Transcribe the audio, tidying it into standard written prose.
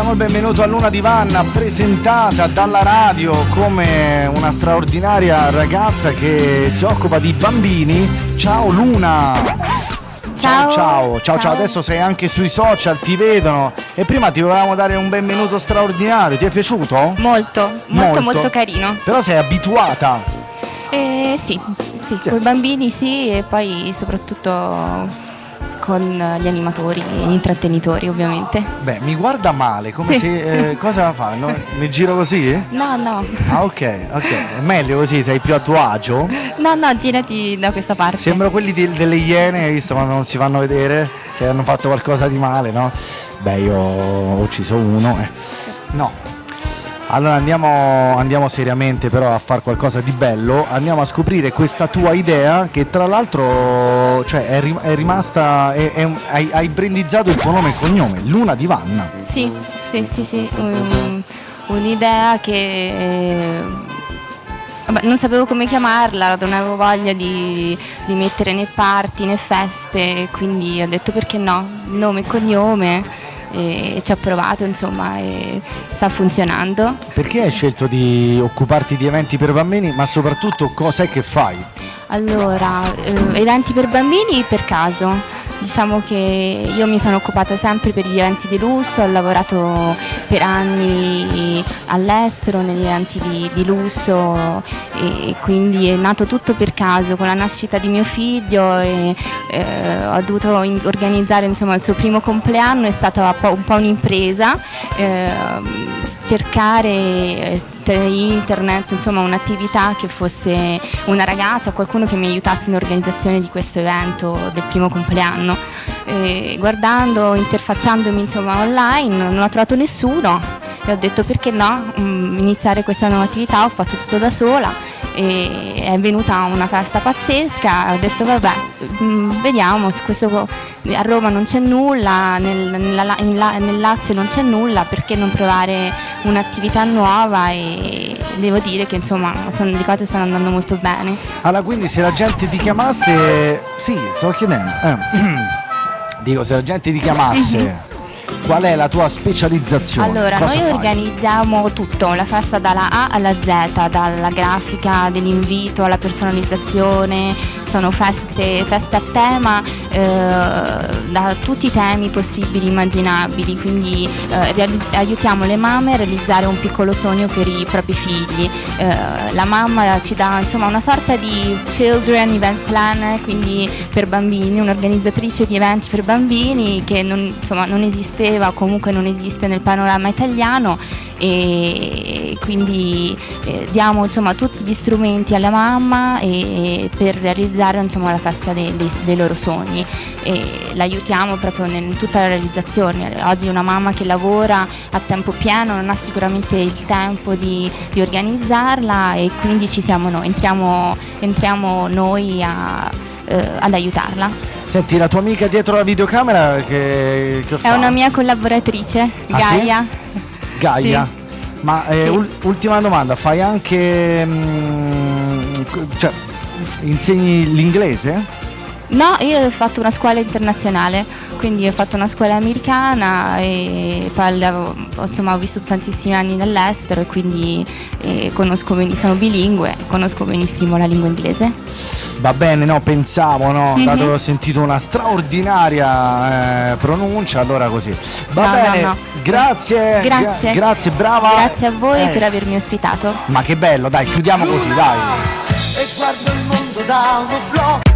Diamo il benvenuto a Luna di Vanna, presentata dalla radio come una straordinaria ragazza che si occupa di bambini. Ciao Luna! Ciao. Adesso sei anche sui social, ti vedono. E prima ti volevamo dare un benvenuto straordinario. Ti è piaciuto? Molto carino. Però sei abituata? Sì, con i bambini sì, e poi soprattutto con gli animatori e gli intrattenitori, ovviamente. Beh, mi guarda male, come se cosa fa? No? Mi giro così? No. Ah, ok, è meglio così, sei più a tuo agio? No, girati da questa parte. Sembra quelli delle Iene, hai visto quando non si fanno vedere, che hanno fatto qualcosa di male, no? Beh, io ho ucciso uno. No. Allora andiamo seriamente però a fare qualcosa di bello, andiamo a scoprire questa tua idea che tra l'altro è rimasta, hai brandizzato il tuo nome e cognome, Luna di Vanna. Sì, un'idea che non sapevo come chiamarla, non avevo voglia di mettere né party né feste, quindi ho detto perché no, nome e cognome. E ci ho provato, insomma, e sta funzionando. Perché hai scelto di occuparti di eventi per bambini, ma soprattutto cos'è che fai? Allora, eventi per bambini per caso. Diciamo che io mi sono occupata sempre per gli eventi di lusso, ho lavorato per anni all'estero negli eventi di lusso e quindi è nato tutto per caso. Con la nascita di mio figlio ho dovuto organizzare, insomma, il suo primo compleanno, è stata un po' un'impresa, cercare internet, insomma, un'attività che fosse una ragazza, qualcuno che mi aiutasse in organizzazione di questo evento del primo compleanno. Guardando, interfacciandomi, insomma, online, non ho trovato nessuno e ho detto perché no, iniziare questa nuova attività. Ho fatto tutto da sola e è venuta una festa pazzesca. Ho detto vabbè, vediamo, a Roma non c'è nulla, nel Lazio non c'è nulla, perché non provare un'attività nuova? E devo dire che, insomma, le cose stanno andando molto bene. Allora, quindi se la gente ti chiamasse, sì, sto chiedendo, dico, se la gente ti chiamasse, qual è la tua specializzazione? Allora, noi organizziamo tutto, la festa dalla A alla Z, dalla grafica dell'invito alla personalizzazione, sono feste a tema, da tutti i temi possibili, immaginabili, quindi aiutiamo le mamme a realizzare un piccolo sogno per i propri figli. La mamma ci dà, insomma, una sorta di children event planner, quindi per bambini, un'organizzatrice di eventi per bambini che non esisteva, o comunque non esiste nel panorama italiano, e quindi diamo, insomma, tutti gli strumenti alla mamma per realizzare, insomma, la festa dei loro sogni, e l'aiutiamo proprio in tutta la realizzazione. Oggi una mamma che lavora a tempo pieno non ha sicuramente il tempo di organizzarla, e quindi ci siamo noi, entriamo noi ad aiutarla. Senti, la tua amica dietro la videocamera che fa? È una mia collaboratrice, Gaia. Sì? Gaia, sì. Ma ultima domanda, fai anche, insegni l'inglese? No, io ho fatto una scuola internazionale, quindi ho fatto una scuola americana e poi ho vissuto tantissimi anni all'estero, e quindi sono bilingue, conosco benissimo la lingua inglese. Va bene, no, pensavo, no, dato che ho sentito una straordinaria pronuncia, allora così. Va bene, no. Grazie, brava. Grazie a voi per avermi ospitato. Ma che bello, dai, chiudiamo così, dai. E guardo il mondo da uno blog.